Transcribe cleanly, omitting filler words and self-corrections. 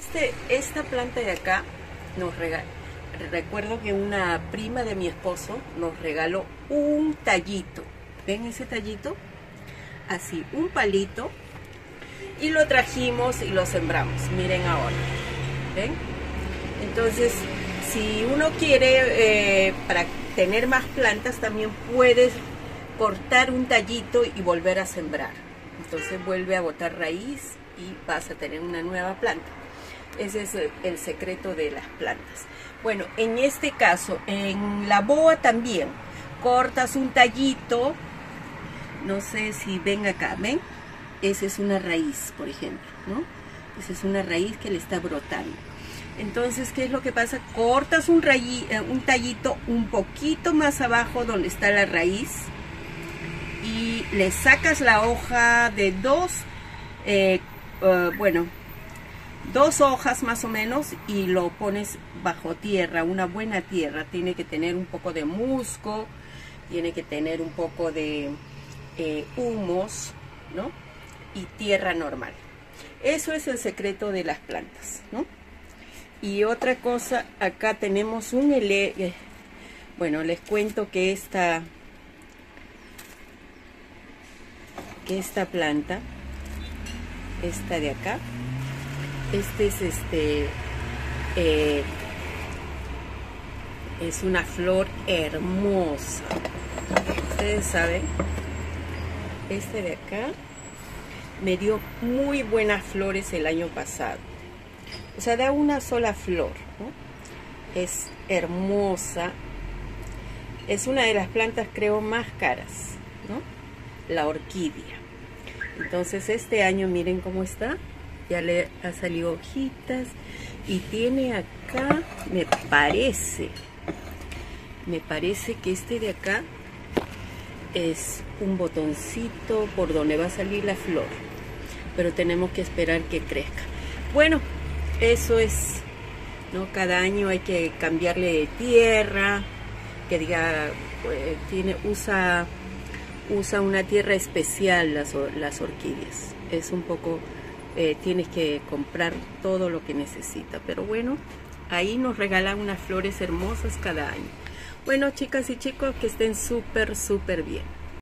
Esta planta de acá nos regaló. Recuerdo que una prima de mi esposo nos regaló un tallito. ¿Ven ese tallito? Así, un palito. Y lo trajimos y lo sembramos. Miren ahora. ¿Ven? Entonces, si uno quiere, para tener más plantas, también puedes cortar un tallito y volver a sembrar. Entonces vuelve a botar raíz y vas a tener una nueva planta. Ese es el secreto de las plantas. Bueno, en este caso, en la boa también, cortas un tallito, no sé si ven acá, ¿ven? Esa es una raíz, por ejemplo, ¿no? Esa es una raíz que le está brotando. Entonces, ¿qué es lo que pasa? Cortas un tallito un poquito más abajo donde está la raíz y le sacas la hoja de dos hojas más o menos y lo pones bajo tierra, una buena tierra. Tiene que tener un poco de musgo, tiene que tener un poco de humus, ¿no? Y tierra normal. Eso es el secreto de las plantas, ¿no? Y otra cosa, acá tenemos un bueno, les cuento que esta planta, esta de acá, es una flor hermosa. Ustedes saben, este de acá me dio muy buenas flores el año pasado. O sea, da una sola flor, ¿no? Es hermosa. Es una de las plantas, creo, más caras, ¿no? La orquídea. Entonces este año miren cómo está. Ya le ha salido hojitas. Y tiene acá, me parece que este de acá es un botoncito por donde va a salir la flor. Pero tenemos que esperar que crezca. Bueno, eso es, ¿no? Cada año hay que cambiarle de tierra, que diga, usa una tierra especial las orquídeas. Es un poco, tienes que comprar todo lo que necesita. Pero bueno, ahí nos regalan unas flores hermosas cada año. Bueno, chicas y chicos, que estén súper bien.